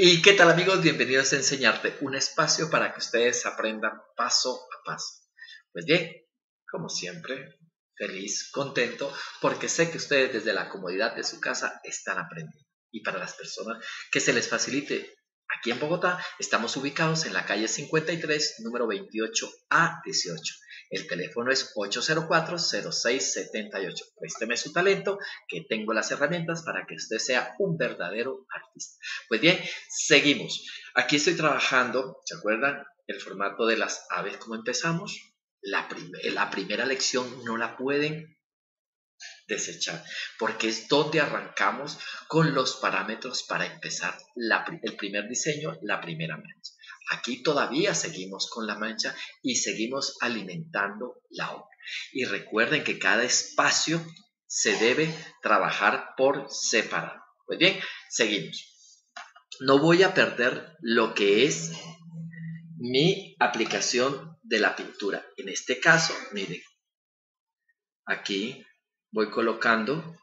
¿Y qué tal, amigos? Bienvenidos a Enseñarte, un espacio para que ustedes aprendan paso a paso. Pues bien, como siempre, feliz, contento, porque sé que ustedes desde la comodidad de su casa están aprendiendo. Y para las personas que se les facilite, aquí en Bogotá estamos ubicados en la calle 53, número 28A18. El teléfono es 804-0678. Présteme su talento, que tengo las herramientas para que usted sea un verdadero artista. Pues bien, seguimos. Aquí estoy trabajando, ¿se acuerdan? El formato de las aves, ¿cómo empezamos? La primera lección no la pueden desechar, porque es donde arrancamos con los parámetros para empezar el primer diseño, la primera mancha. Aquí todavía seguimos con la mancha y seguimos alimentando la obra. Y recuerden que cada espacio se debe trabajar por separado. Pues bien, seguimos. No voy a perder lo que es mi aplicación de la pintura. En este caso, miren, aquí voy colocando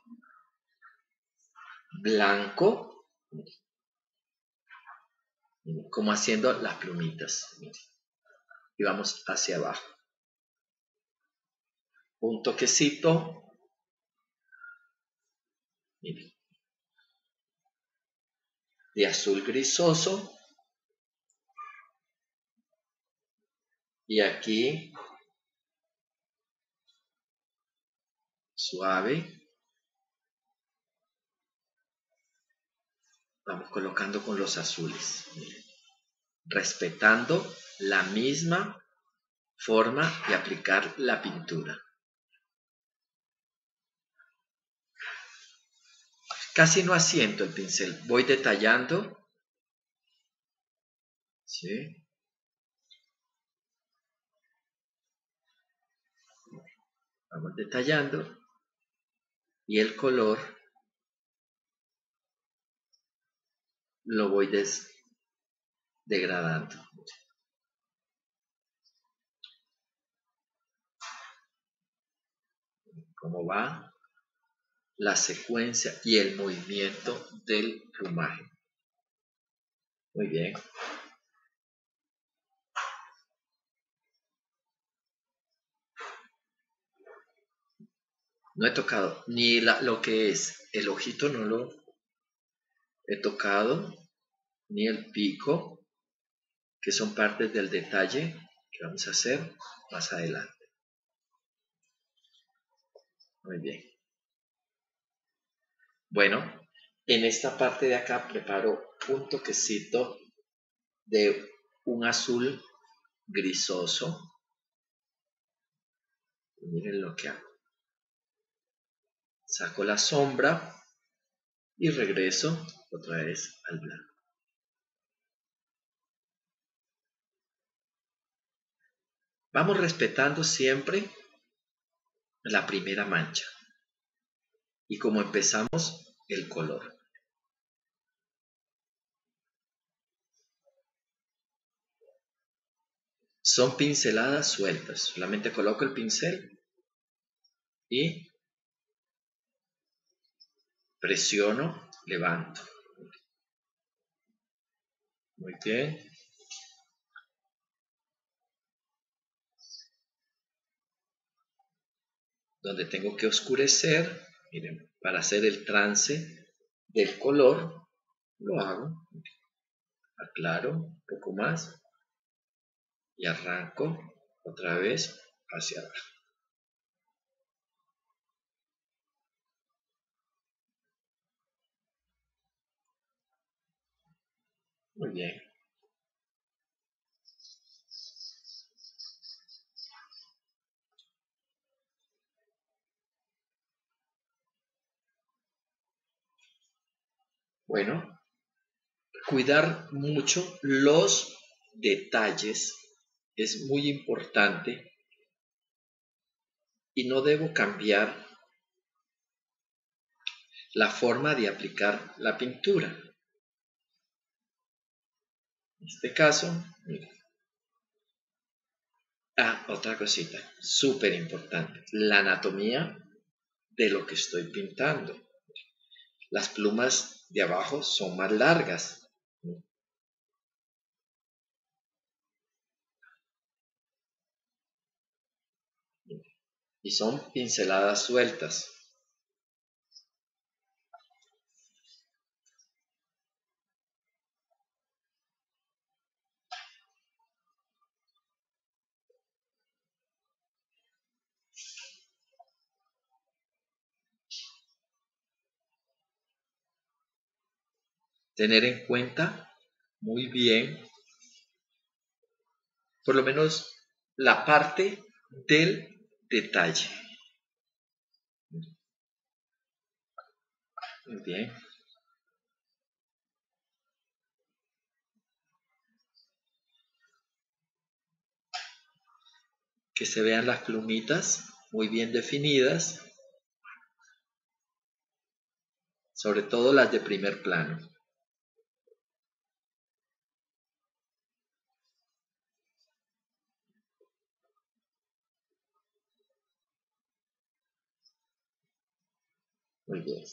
blanco, como haciendo las plumitas. Y vamos hacia abajo. Un toquecito, miren, de azul grisoso. Y aquí, suave. Vamos colocando con los azules, miren, respetando la misma forma de aplicar la pintura. Casi no asiento el pincel, voy detallando, ¿sí? Vamos detallando y el color lo voy degradando. Cómo va la secuencia y el movimiento del plumaje. Muy bien. No he tocado ni lo que es el ojito, no lo he tocado, ni el pico, que son partes del detalle que vamos a hacer más adelante. Muy bien. Bueno, en esta parte de acá preparo un toquecito de un azul grisoso. Miren lo que hago. Saco la sombra y regreso otra vez al blanco. Vamos respetando siempre la primera mancha y como empezamos el color. Son pinceladas sueltas, solamente coloco el pincel y presiono, levanto. Muy bien. Donde tengo que oscurecer, miren, para hacer el trance del color, lo hago. Aclaro un poco más y arranco otra vez hacia abajo. Muy bien. Bueno, cuidar mucho los detalles es muy importante y no debo cambiar la forma de aplicar la pintura. En este caso, mira. Otra cosita, súper importante, la anatomía de lo que estoy pintando. Las plumas de abajo son más largas. y son pinceladas sueltas. Tener en cuenta muy bien, por lo menos, la parte del detalle. Muy bien. Que se vean las plumitas muy bien definidas, sobre todo las de primer plano. Muy bien.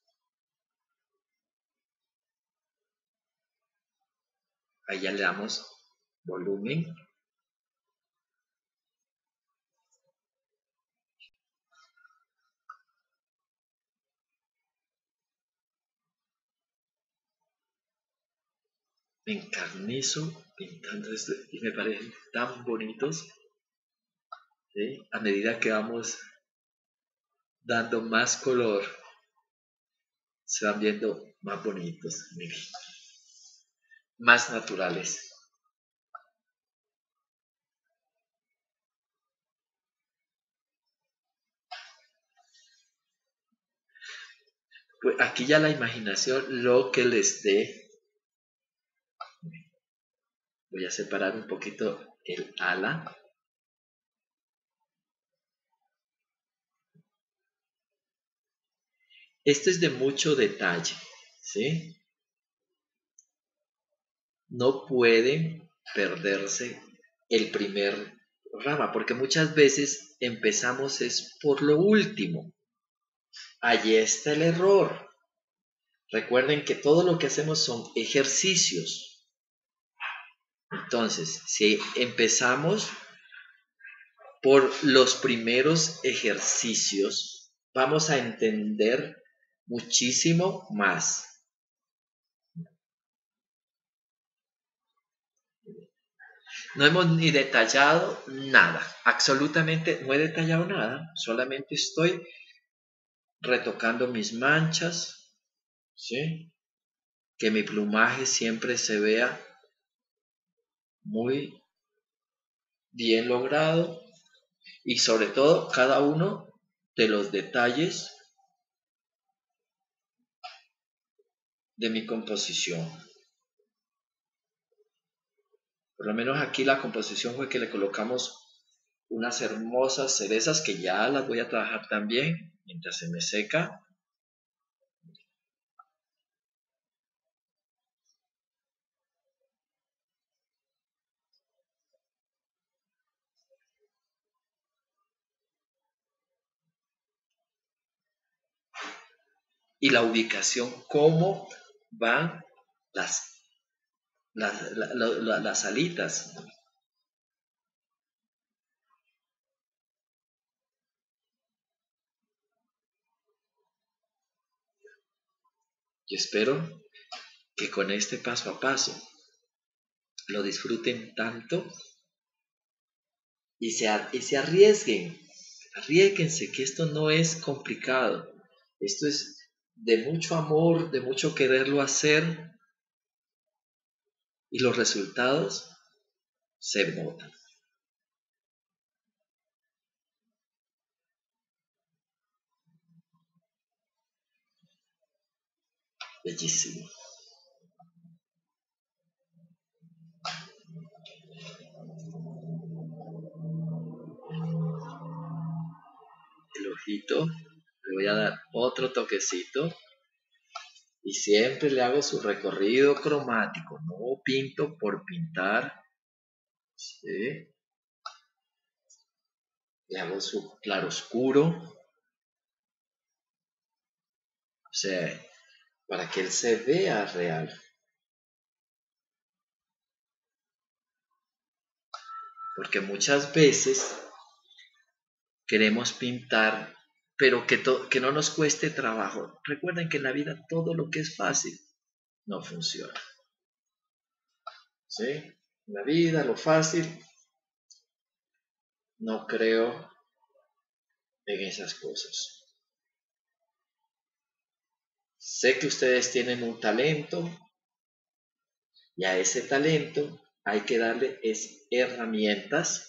Ahí ya le damos volumen. Me encarnizo pintando esto y me parecen tan bonitos. ¿Sí? A medida que vamos dando más color, se van viendo más bonitos, miren, más naturales. Pues aquí ya la imaginación, lo que les dé. Voy a separar un poquito el ala. Esto es de mucho detalle, ¿sí? No puede perderse el primer rama, porque muchas veces empezamos es por lo último. Allí está el error. Recuerden que todo lo que hacemos son ejercicios. Entonces, si empezamos por los primeros ejercicios, vamos a entender muchísimo más. No hemos ni detallado nada, absolutamente no he detallado nada, solamente estoy retocando mis manchas, ¿sí? Que mi plumaje siempre se vea muy bien logrado y sobre todo cada uno de los detalles de mi composición. Por lo menos aquí la composición fue que le colocamos unas hermosas cerezas que ya las voy a trabajar también mientras se me seca. Y la ubicación, cómo van las, las alitas. Y espero que con este paso a paso lo disfruten tanto y se arriesguen. Arriesguense, que esto no es complicado. Esto es de mucho amor, de mucho quererlo hacer y los resultados se notan. Bellísimo. El ojito, le voy a dar otro toquecito y siempre le hago su recorrido cromático. No pinto por pintar. ¿Sí? Le hago su claroscuro. O sea, para que él se vea real. Porque muchas veces queremos pintar, pero que no nos cueste trabajo. Recuerden que en la vida todo lo que es fácil no funciona. ¿Sí? En la vida lo fácil, no creo en esas cosas. Sé que ustedes tienen un talento y a ese talento hay que darle herramientas.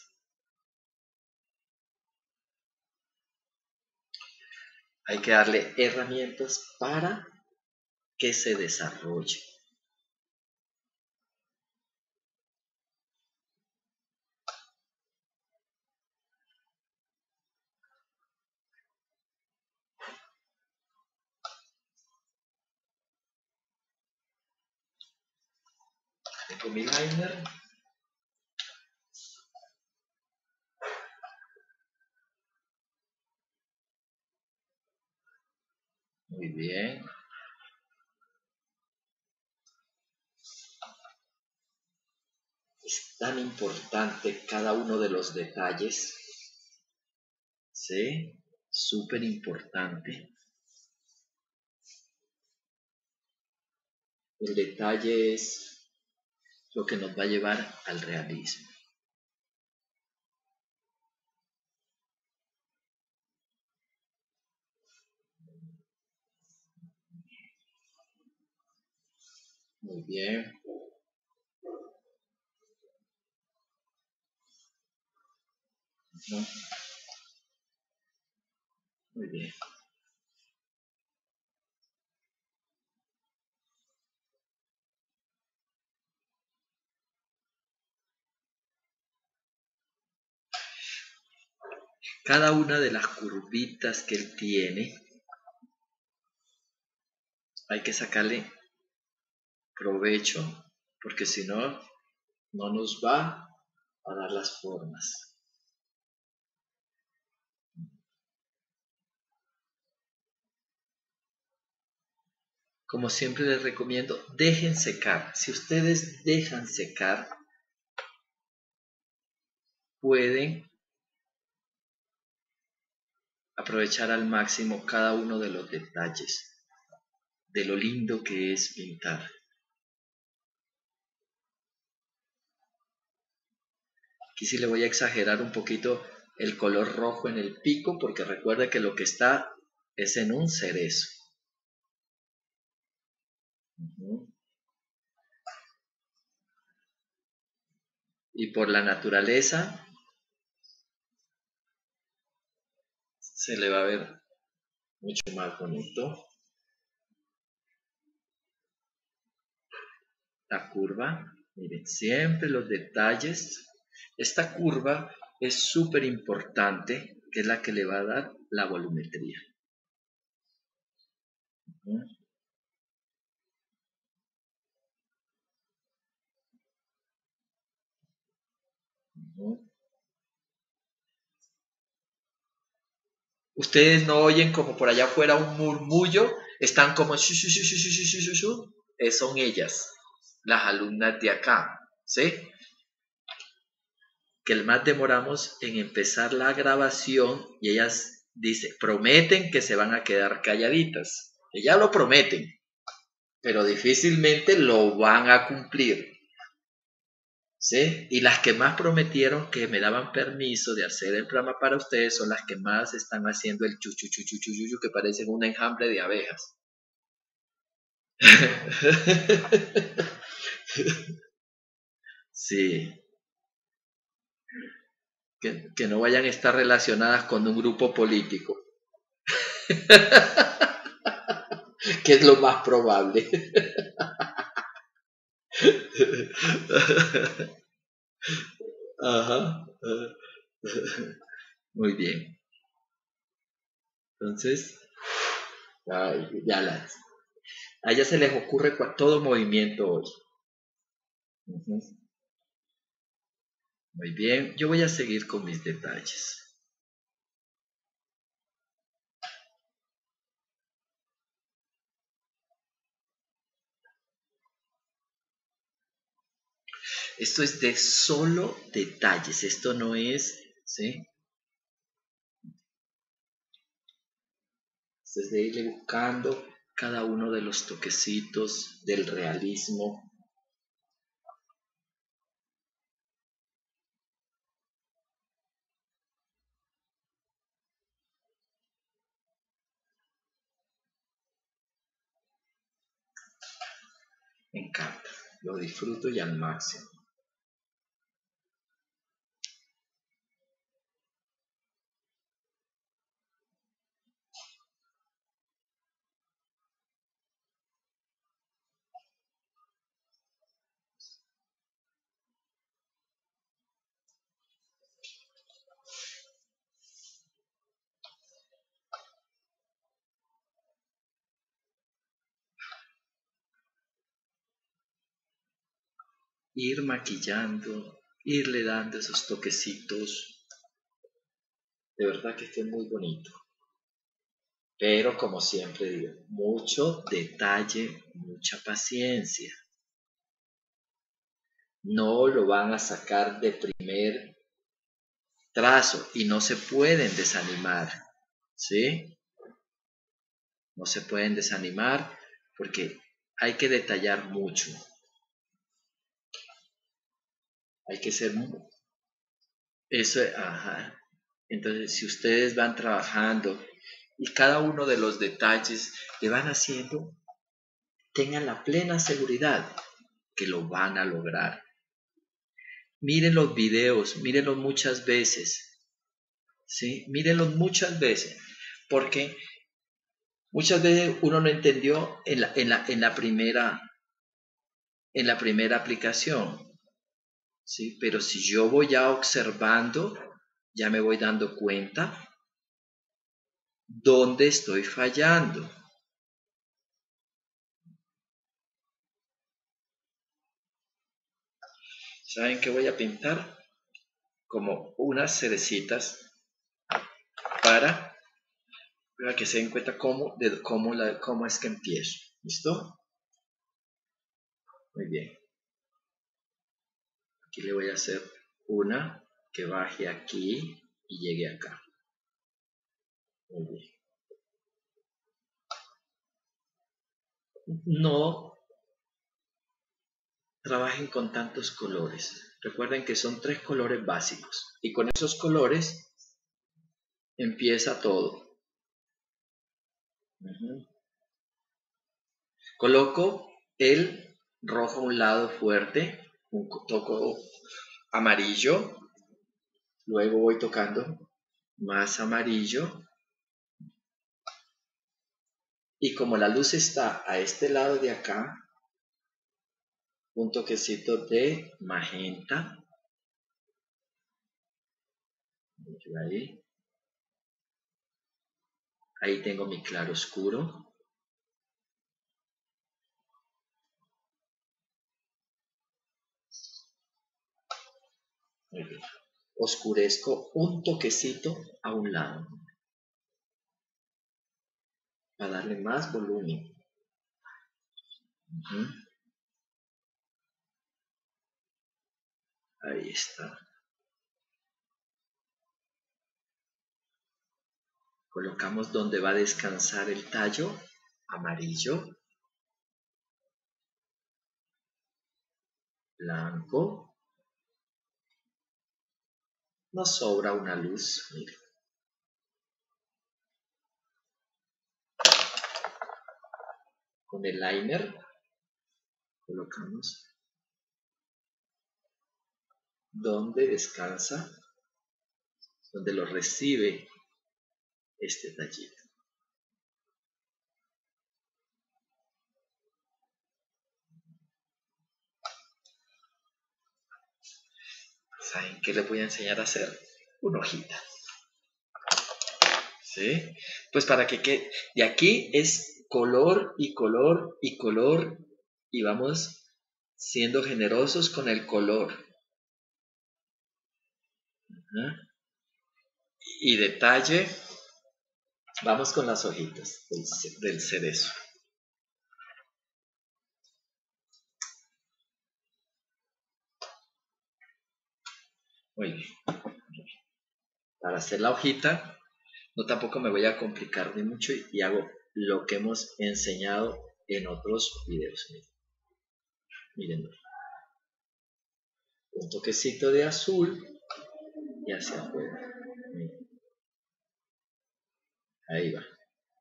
Hay que darle herramientas para que se desarrolle. Tengo mi liner. Muy bien. Es tan importante cada uno de los detalles. ¿Sí? Súper importante. El detalle es lo que nos va a llevar al realismo. Muy bien. Muy bien. Cada una de las curvitas que él tiene, hay que sacarle provecho, porque si no, no nos va a dar las formas. Como siempre les recomiendo, dejen secar. Si ustedes dejan secar, pueden aprovechar al máximo cada uno de los detalles, de lo lindo que es pintar. Aquí sí le voy a exagerar un poquito el color rojo en el pico, porque recuerde que lo que está es en un cerezo. Y por la naturaleza se le va a ver mucho más bonito. La curva, miren, siempre los detalles. Esta curva es súper importante, que es la que le va a dar la volumetría. Ustedes no oyen como por allá afuera un murmullo, están como son ellas, las alumnas de acá, ¿sí? Que el más demoramos en empezar la grabación y ellas prometen que se van a quedar calladitas. Ellas lo prometen, pero difícilmente lo van a cumplir. ¿Sí? Y las que más prometieron que me daban permiso de hacer el programa para ustedes son las que más están haciendo el chuchu que parecen un enjambre de abejas. Sí. Que no vayan a estar relacionadas con un grupo político. Que es lo más probable. Ajá. Muy bien. Entonces, a ella se les ocurre todo movimiento hoy. Muy bien, yo voy a seguir con mis detalles. Esto es de solo detalles, esto no es, ¿sí? Es de irle buscando cada uno de los toquecitos del realismo. Me encanta, lo disfruto y al máximo. Ir maquillando, irle dando esos toquecitos, de verdad que esté muy bonito. Pero como siempre digo, mucho detalle, mucha paciencia. No lo van a sacar de primer trazo y no se pueden desanimar, ¿sí? No se pueden desanimar porque hay que detallar mucho. Hay que ser... Eso, ajá. Entonces, si ustedes van trabajando y cada uno de los detalles que van haciendo, tengan la plena seguridad que lo van a lograr. Miren los videos, mírenlos muchas veces, ¿sí? Mírenlos muchas veces, porque muchas veces uno no entendió en la primera aplicación, ¿sí? Pero si yo voy ya observando, ya me voy dando cuenta dónde estoy fallando. ¿Saben qué voy a pintar? Como unas cerecitas para que se den cuenta cómo es que empiezo. ¿Listo? Muy bien. Aquí le voy a hacer una que baje aquí y llegue acá. Muy bien. No trabajen con tantos colores. Recuerden que son 3 colores básicos. Y con esos colores empieza todo. Coloco el rojo a un lado fuerte, toco amarillo, luego voy tocando más amarillo, y como la luz está a este lado de acá, un toquecito de magenta, ahí tengo mi claro oscuro. Muy bien. Oscurezco un toquecito a un lado para darle más volumen. Ahí está. Colocamos donde va a descansar el tallo, amarillo, blanco. Nos sobra una luz, mire. Con el liner colocamos donde descansa, donde lo recibe este tallito. ¿Saben qué les voy a enseñar a hacer? Una hojita. ¿Sí? Pues para que de aquí es color y color y color y vamos siendo generosos con el color. Y detalle, vamos con las hojitas del cerezo. Muy bien. Para hacer la hojita, No, tampoco me voy a complicar ni mucho y hago lo que hemos enseñado en otros videos. Miren, un toquecito de azul y hacia afuera. Miren, ahí va.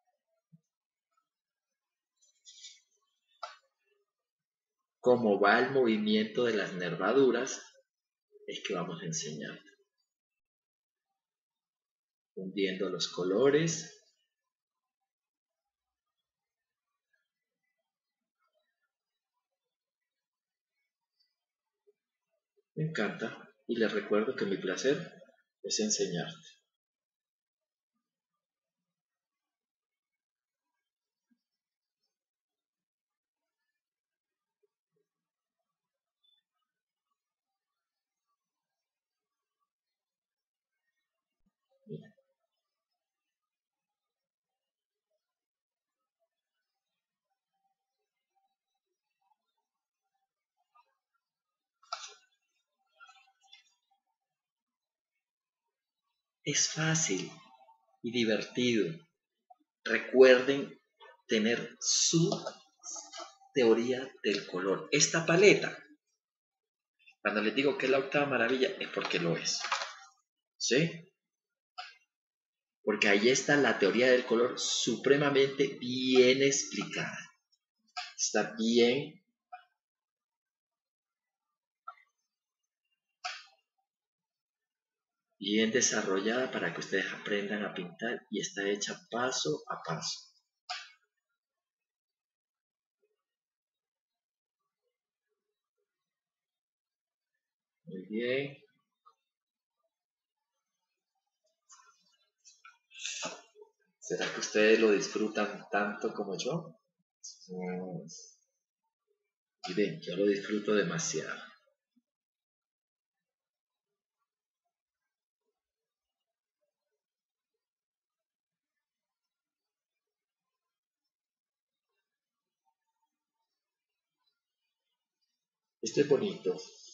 Cómo va el movimiento de las nervaduras es que vamos a enseñar. Hundiendo los colores. Me encanta y les recuerdo que mi placer es enseñarte. Es fácil y divertido. Recuerden tener su teoría del color. Esta paleta, cuando les digo que es la octava maravilla, es porque lo es. ¿Sí? Porque ahí está la teoría del color supremamente bien explicada. Está bien desarrollada para que ustedes aprendan a pintar y está hecha paso a paso. Muy bien. ¿Será que ustedes lo disfrutan tanto como yo? Y ven, yo lo disfruto demasiado. Esto es bonito.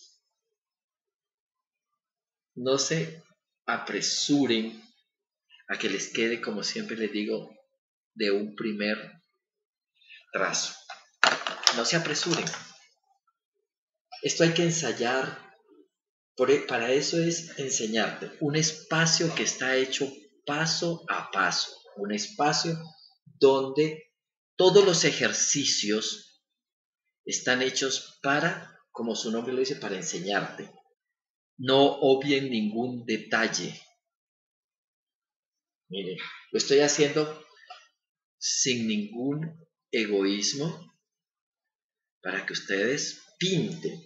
No se apresuren a que les quede, como siempre les digo, de un primer trazo. No se apresuren. Esto hay que ensayar. Para eso es enseñarte un espacio que está hecho paso a paso. Un espacio donde todos los ejercicios están hechos para, como su nombre lo dice, para enseñarte. No obvien ningún detalle. Miren, lo estoy haciendo sin ningún egoísmo para que ustedes pinten.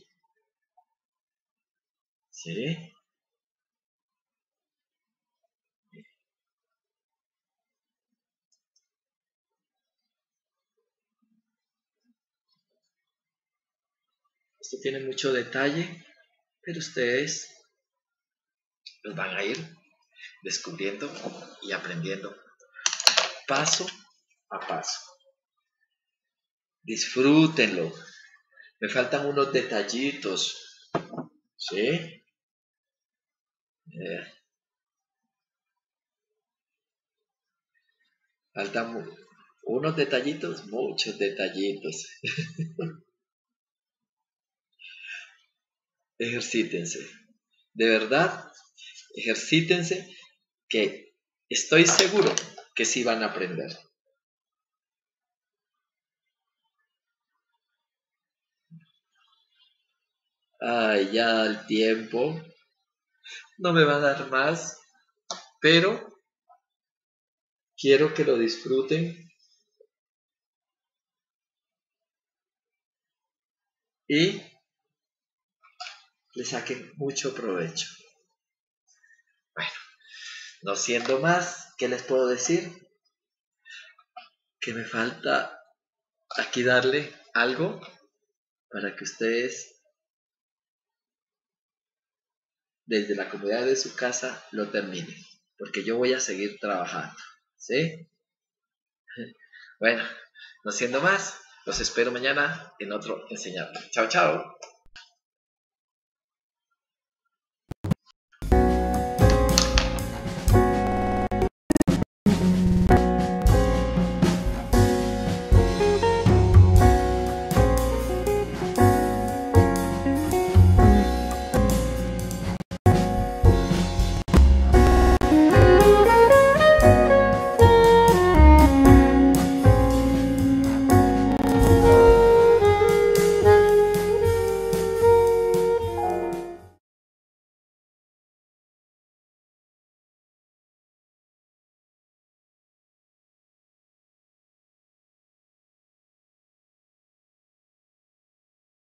¿Sí? Esto tiene mucho detalle, pero ustedes los van a ir descubriendo y aprendiendo paso a paso. Disfrútenlo. Me faltan unos detallitos. ¿Sí? Faltan unos detallitos, muchos detallitos. Ejercítense. De verdad, ejercítense que estoy seguro que sí van a aprender. Ay, ya el tiempo no me va a dar más, pero quiero que lo disfruten y le saquen mucho provecho. Bueno, no siendo más, ¿qué les puedo decir? Que me falta aquí darle algo para que ustedes desde la comodidad de su casa lo terminen, porque yo voy a seguir trabajando, ¿sí? Bueno, no siendo más, los espero mañana en otro enseñarte. Chao, chao.